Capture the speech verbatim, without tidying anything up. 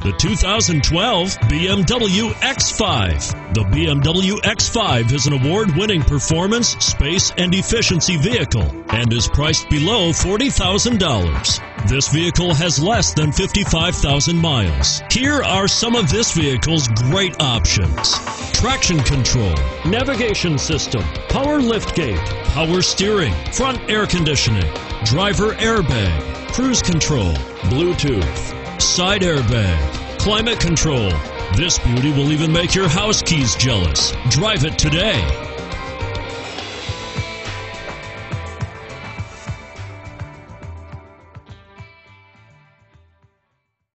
the two thousand twelve B M W X five. The B M W X five is an award-winning performance, space, and efficiency vehicle and is priced below forty thousand dollars. This vehicle has less than fifty-five thousand miles. Here are some of this vehicle's great options: traction control, navigation system, power liftgate, power steering, front air conditioning, driver airbag, cruise control, Bluetooth, side airbag, climate control. This beauty will even make your house keys jealous. Drive it today.